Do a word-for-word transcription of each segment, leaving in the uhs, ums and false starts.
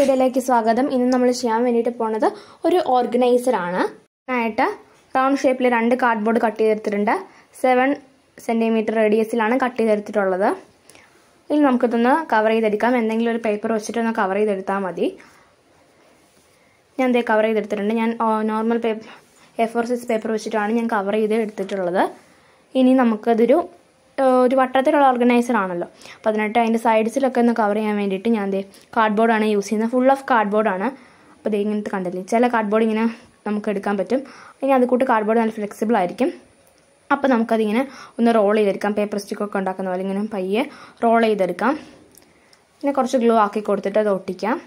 വീഡിയോയിലേക്ക് സ്വാഗതം. ഇന്ന് നമ്മൾ ചെയ്യാൻ വേണ്ടിയിട്ട് പോകുന്നത് ഒരു ഓർഗനൈസർ ആണ്. ആയിട്ട് റൗണ്ട് ഷേപ്പിൽ രണ്ട് കാർഡ്ബോർഡ് കട്ട് ചെയ്തെടുത്തിട്ടുണ്ട്. സെവൻ സെൻറ്റിമീറ്റർ റേഡിയസിലാണ് കട്ട് ചെയ്തെടുത്തിട്ടുള്ളത്. ഇനി നമുക്കിതൊന്ന് കവർ ചെയ്തെടുക്കാം. എന്തെങ്കിലും ഒരു പേപ്പർ വെച്ചിട്ടൊന്ന് കവർ ചെയ്തെടുത്താൽ മതി. ഞാൻ ഇതേ കവർ ചെയ്തെടുത്തിട്ടുണ്ട്. ഞാൻ normal paper A four size paper വെച്ചിട്ടാണ് ഞാൻ കവർ ചെയ്ത് എടുത്തിട്ടുള്ളത്. ഇനി നമുക്കതൊരു ഒരു വട്ടത്തിലുള്ള ഓർഗനൈസർ ആണല്ലോ, അപ്പോൾ അതിനായിട്ട് അതിൻ്റെ സൈഡ്സിലൊക്കെ ഒന്ന് കവർ ചെയ്യാൻ വേണ്ടിയിട്ട് ഞാൻ ദേ കാർഡ്ബോർഡാണ് യൂസ് ചെയ്യുന്നത്. ഫുൾ ഓഫ് കാർഡ്ബോർഡാണ്. അപ്പോൾ ദേ ഇങ്ങനത്തെ കണ്ടില്ലേ, ചില കാർഡ്ബോർഡ് ഇങ്ങനെ നമുക്ക് എടുക്കാൻ പറ്റും. ഇനി അത് കൂട്ട് കാർഡ്ബോർഡ് നല്ല ഫ്ലെക്സിബിൾ ആയിരിക്കും. അപ്പോൾ നമുക്കതിങ്ങനെ ഒന്ന് റോൾ ചെയ്തെടുക്കാം. പേപ്പർ സ്റ്റിക്കൊക്കെ ഉണ്ടാക്കുന്ന പോലെ ഇങ്ങനെ പയ്യെ റോൾ ചെയ്തെടുക്കാം. പിന്നെ കുറച്ച് ഗ്ലൂ ആക്കി കൊടുത്തിട്ട് അത് ഒട്ടിക്കാം.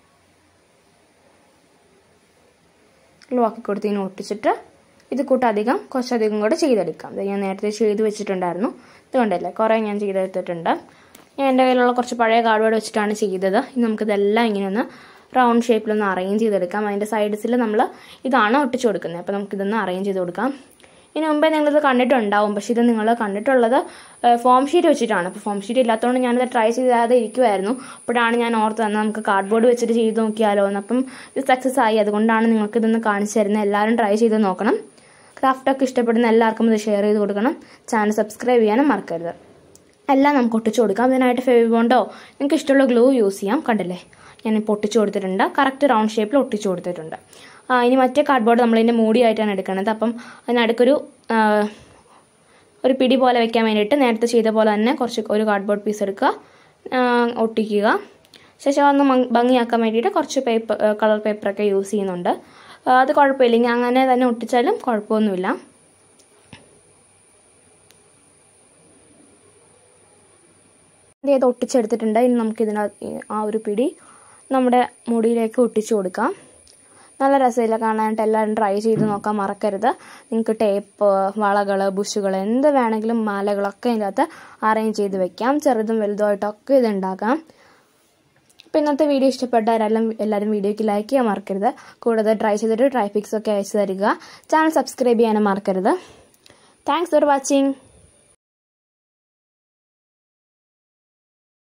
ഗ്ലൂ ആക്കി കൊടുത്ത് ഇങ്ങനെ ഒട്ടിച്ചിട്ട് ഇത് കൂട്ടധികം കുറച്ചധികം കൂടെ ചെയ്തെടുക്കാം. ഇത് ഞാൻ നേരത്തെ ചെയ്ത് വെച്ചിട്ടുണ്ടായിരുന്നു. ഇതുകൊണ്ടല്ലേ കുറേ ഞാൻ ചെയ്തെടുത്തിട്ടുണ്ട്. ഞാൻ എൻ്റെ കയ്യിലുള്ള കുറച്ച് പഴയ കാർഡ്ബോർഡ് വെച്ചിട്ടാണ് ചെയ്തത്. ഇനി നമുക്കിതെല്ലാം ഇങ്ങനെ ഒന്ന് റൗണ്ട് ഷേപ്പിലൊന്ന് അറേഞ്ച് ചെയ്തെടുക്കാം. അതിൻ്റെ സൈഡ്സിൽ നമ്മൾ ഇതാണ് ഒട്ടിച്ചു കൊടുക്കുന്നത്. അപ്പോൾ നമുക്കിതൊന്ന് അറേഞ്ച് ചെയ്ത് കൊടുക്കാം. ഇനി മുമ്പേ നിങ്ങളിത് കണ്ടിട്ടുണ്ടാവും, പക്ഷേ ഇത് നിങ്ങൾ കണ്ടിട്ടുള്ളത് ഫോം ഷീറ്റ് വെച്ചിട്ടാണ്. അപ്പോൾ ഫോം ഷീറ്റ് ഇല്ലാത്തതുകൊണ്ട് ഞാനിത് ട്രൈ ചെയ്താതെ ഇരിക്കുമായിരുന്നു. അപ്പോഴാണ് ഞാൻ ഓർത്ത് തന്നെ നമുക്ക് കാർഡ്ബോർഡ് വെച്ചിട്ട് ചെയ്ത് നോക്കിയാലോ എന്ന്. അപ്പം ഇത് സക്സസ് ആയി. അതുകൊണ്ടാണ് നിങ്ങൾക്ക് ഇതൊന്ന് കാണിച്ചു തരുന്നത്. എല്ലാവരും ട്രൈ ചെയ്ത് നോക്കണം. ക്രാഫ്റ്റൊക്കെ ഇഷ്ടപ്പെടുന്ന എല്ലാവർക്കും ഇത് ഷെയർ ചെയ്ത് കൊടുക്കണം. ചാനൽ സബ്സ്ക്രൈബ് ചെയ്യാനും മറക്കരുത്. എല്ലാം നമുക്ക് ഒട്ടിച്ചു കൊടുക്കാം. ഇതിനായിട്ട് ഫെവിബോണ്ടോ നിങ്ങൾക്ക് ഇഷ്ടമുള്ള ഗ്ലൂ യൂസ് ചെയ്യാം. കണ്ടില്ലേ, ഞാൻ പൊട്ടിച്ചു കൊടുത്തിട്ടുണ്ട്. കറക്റ്റ് റൗണ്ട് ഷേപ്പിൽ ഒട്ടിച്ചു കൊടുത്തിട്ടുണ്ട്. ഇനി മറ്റേ കാർഡ്ബോർഡ് നമ്മളിതിൻ്റെ മൂടിയായിട്ടാണ് എടുക്കുന്നത്. അപ്പം അതിനടുക്കൊരു ഒരു പിടി പോലെ വെക്കാൻ വേണ്ടിയിട്ട് നേരത്തെ ചെയ്ത പോലെ തന്നെ കുറച്ച് ഒരു കാർഡ്ബോർഡ് പീസ് എടുക്കുക, ഒട്ടിക്കുക. ശേഷം ഒന്ന് ഭംഗിയാക്കാൻ വേണ്ടിയിട്ട് കുറച്ച് പേപ്പർ കളർ പേപ്പറൊക്കെ യൂസ് ചെയ്യുന്നുണ്ട്. അത് കുഴപ്പമില്ല, ഇനി അങ്ങനെ തന്നെ ഒട്ടിച്ചാലും കുഴപ്പമൊന്നുമില്ല. ഇത് ഒട്ടിച്ചെടുത്തിട്ടുണ്ട്. ഇനി നമുക്കിതിനകത്ത് ആ ഒരു പിടി നമ്മുടെ മുടിയിലേക്ക് ഒട്ടിച്ചു കൊടുക്കാം. നല്ല രസമില്ല കാണാനായിട്ട്. എല്ലാവരും ട്രൈ ചെയ്ത് നോക്കാൻ മറക്കരുത്. നിങ്ങൾക്ക് ടേപ്പ്, വളകൾ, ബുഷുകൾ എന്ത് വേണമെങ്കിലും മാലകളൊക്കെ ഇതിൻ്റെ അകത്ത് അറേഞ്ച് ചെയ്ത് വെക്കാം. ചെറുതും വലുതുമായിട്ടൊക്കെ ഇത് ഉണ്ടാക്കാം. അപ്പോൾ ഇന്നത്തെ വീഡിയോ ഇഷ്ടപ്പെട്ടാരെല്ലാം എല്ലാവരും വീഡിയോയ്ക്ക് ലൈക്ക് ചെയ്യാൻ മറക്കരുത്. കൂടാതെ ട്രൈ ചെയ്തിട്ട് ട്രൈ പിക്സ് ഒക്കെ അയച്ചു തരിക. ചാനൽ സബ്സ്ക്രൈബ് ചെയ്യാനും മറക്കരുത്. Thanks for watching.